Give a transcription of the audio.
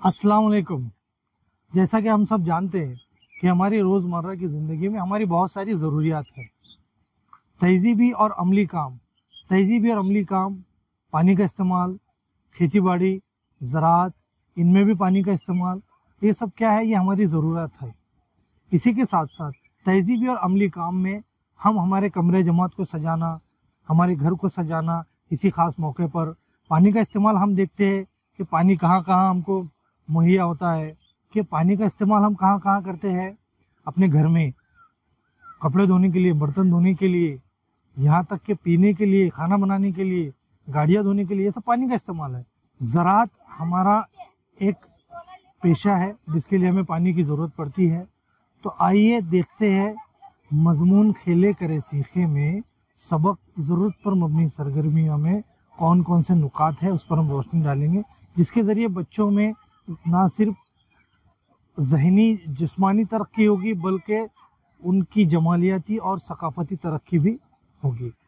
अस्सलाम वालेकुम। जैसा कि हम सब जानते हैं कि हमारी रोज़मर्रा की ज़िंदगी में हमारी बहुत सारी ज़रूरियात है। तहज़ीबी और अमली काम, तहज़ीबी और अमली काम, पानी का इस्तेमाल, खेती बाड़ी, ज़राअत, इनमें भी पानी का इस्तेमाल, ये सब क्या है, ये हमारी ज़रूरत है। इसी के साथ साथ तहज़ीबी और अमली काम में हम हमारे कमरे जमात को सजाना, हमारे घर को सजाना, किसी ख़ास मौके पर पानी का इस्तेमाल हम देखते हैं कि पानी कहाँ कहाँ हमको मुहैया होता है, कि पानी का इस्तेमाल हम कहाँ कहाँ करते हैं अपने घर में, कपड़े धोने के लिए, बर्तन धोने के लिए, यहाँ तक कि पीने के लिए, खाना बनाने के लिए, गाड़ियाँ धोने के लिए, ये सब पानी का इस्तेमाल है। ज़राअत हमारा एक पेशा है जिसके लिए हमें पानी की ज़रूरत पड़ती है। तो आइए देखते हैं मज़मून खेले करे सीखे में सबक ज़रूरत पर मबनी सरगर्मियों में कौन कौन से नुकात है, उस पर हम रोशनी डालेंगे, जिसके ज़रिए बच्चों में ना सिर्फ ज़हनी जिस्मानी तरक्की होगी बल्कि उनकी जमालियाती और सकाफ़ती तरक्की भी होगी।